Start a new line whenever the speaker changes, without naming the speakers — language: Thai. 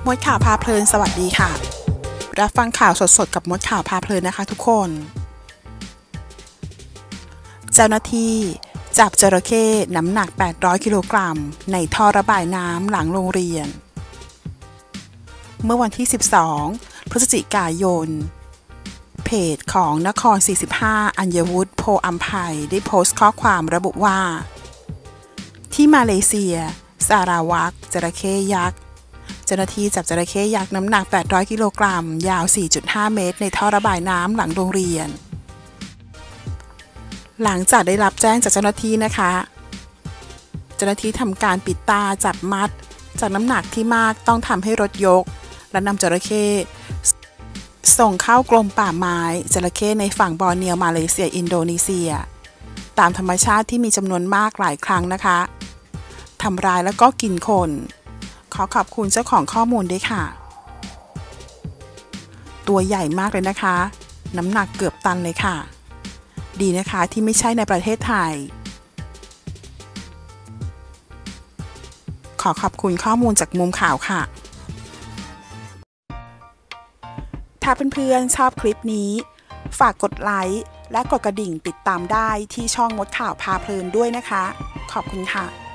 มดข่าวพาเพลินสวัสดีค่ะรับฟังข่าวสดๆกับมดข่าวพาเพลินนะคะทุกคนเจ้าหน้าที่จับจระเข้น้ำหนัก800กิโลกรัมในท่อระบายน้ำหลังโรงเรียนเมื่อวันที่12พฤศจิกายนเพจของนคร45อัญวุฒิโพอัมไพได้โพสต์ข้อความระบุว่าที่มาเลเซียสาราวักจระเข้ยักษ์เจ้าหน้าที่จับจระเข้ยักษ์น้ำหนัก800กิโลกรัมยาว 4.5 เมตรในท่อระบายน้ำหลังโรงเรียนหลังจากได้รับแจ้งจากเจ้าหน้าที่นะคะเจ้าหน้าที่ทำการปิดตาจับมัดจากน้ำหนักที่มากต้องทำให้รถยกและนำจระเข้ส่งเข้ากรมป่าไม้จระเข้ในฝั่งบอร์เนียวมาเลเซียอินโดนีเซียตามธรรมชาติที่มีจำนวนมากหลายครั้งนะคะทำร้ายแล้วก็กินคนขอขอบคุณเจ้าของข้อมูลด้วยค่ะตัวใหญ่มากเลยนะคะน้ำหนักเกือบตันเลยค่ะดีนะคะที่ไม่ใช่ในประเทศไทยขอขอบคุณข้อมูลจากมุมข่าวค่ะถ้าเพื่อนๆชอบคลิปนี้ฝากกดไลค์และกดกระดิ่งติดตามได้ที่ช่องมดข่าวพาเพลินด้วยนะคะขอบคุณค่ะ